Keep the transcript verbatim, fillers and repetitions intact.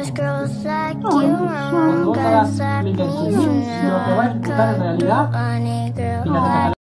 No, cuando vos hagas la intención, lo que va a ejecutar en realidad, fíjate que